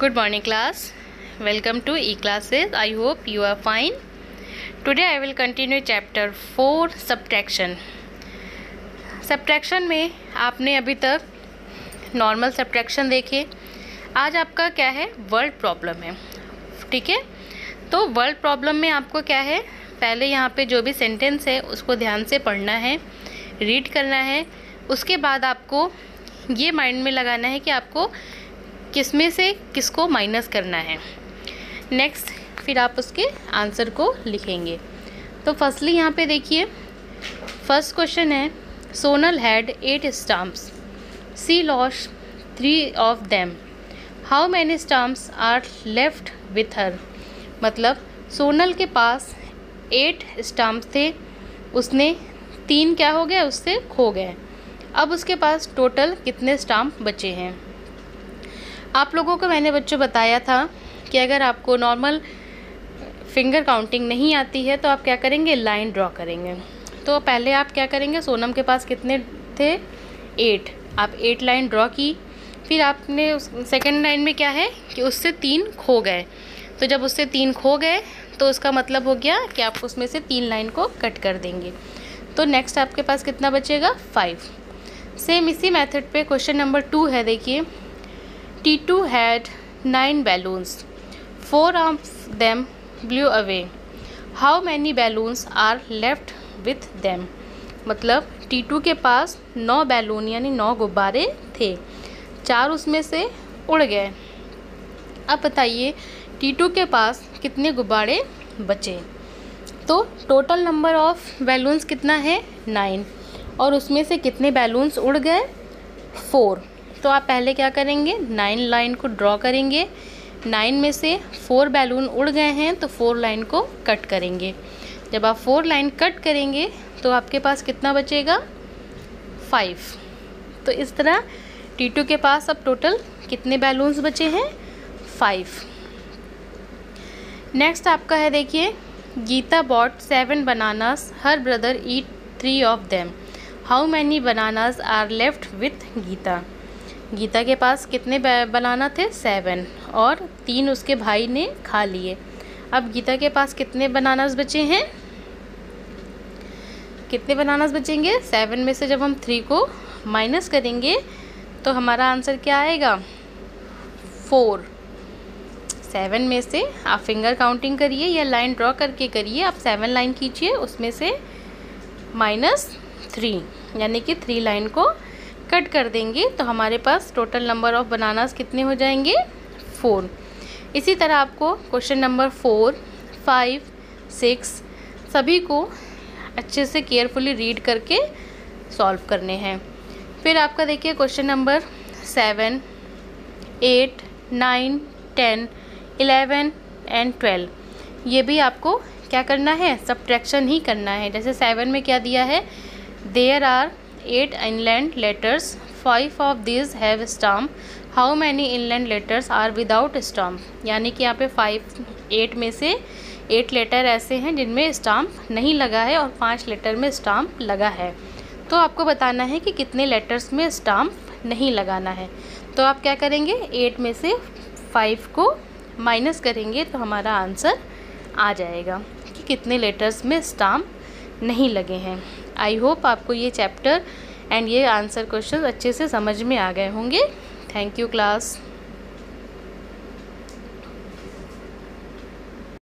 Good morning class. Welcome to e-classes. I hope you are fine. Today I will continue chapter 4 subtraction. Subtraction में आपने अभी तक normal subtraction देखे. आज आपका क्या है, वर्ड प्रॉब्लम है. ठीक है, तो वर्ड प्रॉब्लम में आपको क्या है, पहले यहाँ पे जो भी सेंटेंस है उसको ध्यान से पढ़ना है, रीड करना है. उसके बाद आपको ये माइंड में लगाना है कि आपको किस में से किसको माइनस करना है. नेक्स्ट फिर आप उसके आंसर को लिखेंगे. तो फर्स्टली यहाँ पे देखिए, फर्स्ट क्वेश्चन है, Sonal had 8 stamps, she lost 3 of them, how many stamps are left with her. मतलब सोनल के पास 8 स्टाम्प्स थे, उसने 3 क्या हो गए, उससे खो गए. अब उसके पास टोटल कितने स्टाम्प बचे हैं. आप लोगों को मैंने बच्चों बताया था कि अगर आपको नॉर्मल फिंगर काउंटिंग नहीं आती है तो आप क्या करेंगे, लाइन ड्रॉ करेंगे. तो पहले आप क्या करेंगे, सोनम के पास कितने थे, 8. आप 8 लाइन ड्रॉ की. फिर आपने उस सेकेंड लाइन में क्या है कि उससे 3 खो गए. तो जब उससे 3 खो गए तो उसका मतलब हो गया कि आप उसमें से 3 लाइन को कट कर देंगे. तो नेक्स्ट आपके पास कितना बचेगा, 5. सेम इसी मेथड पे क्वेश्चन नंबर 2 है. देखिए, T2 had 9 balloons. 4 of them blew away. How many balloons are left with them? मतलब T2 के पास 9 बैलून यानी 9 गुब्बारे थे, 4 उसमें से उड़ गए. अब बताइए T2 के पास कितने गुब्बारे बचे. तो टोटल नंबर ऑफ बैलून्स कितना है, 9, और उसमें से कितने बैलून्स उड़ गए, 4. तो आप पहले क्या करेंगे, 9 लाइन को ड्रॉ करेंगे. 9 में से 4 बैलून उड़ गए हैं तो 4 लाइन को कट करेंगे. जब आप 4 लाइन कट करेंगे तो आपके पास कितना बचेगा, 5. तो इस तरह T2 के पास अब टोटल कितने बैलून्स बचे हैं, 5. नेक्स्ट आपका है, देखिए, Geeta bought 7 bananas, her brother eat 3 of them, how many bananas are left with Geeta. Geeta के पास कितने बनाना थे, 7, और 3 उसके भाई ने खा लिए. अब गीता के पास कितने बनानास बचे हैं, कितने बनानास बचेंगे, 7 में से जब हम 3 को माइनस करेंगे तो हमारा आंसर क्या आएगा, 4. 7 में से आप फिंगर काउंटिंग करिए या लाइन ड्रॉ करके करिए. आप 7 लाइन खींचिए, उसमें से -3 यानी कि 3 लाइन को कट कर देंगे तो हमारे पास टोटल नंबर ऑफ बनानास कितने हो जाएंगे, 4. इसी तरह आपको क्वेश्चन नंबर 4, 5, 6 सभी को अच्छे से केयरफुली रीड करके सॉल्व करने हैं. फिर आपका देखिए क्वेश्चन नंबर 7, 8, 9, 10, 11 एंड 12. ये भी आपको क्या करना है, सब्ट्रैक्शन ही करना है. जैसे 7 में क्या दिया है, there are 8 inland letters, 5 of these have stamp, how many inland letters are without stamp. यानी कि यहाँ पे 8 में से 8 लेटर ऐसे हैं जिनमें स्टाम्प नहीं लगा है और 5 लेटर में स्टाम्प लगा है. तो आपको बताना है कि कितने लेटर्स में स्टाम्प नहीं लगाना है. तो आप क्या करेंगे, 8 में से 5 को माइनस करेंगे तो हमारा आंसर आ जाएगा कि कितने लेटर्स में स्टाम्प नहीं लगे हैं. आई होप आपको ये चैप्टर एंड ये आंसर क्वेश्चन अच्छे से समझ में आ गए होंगे. Thank you class.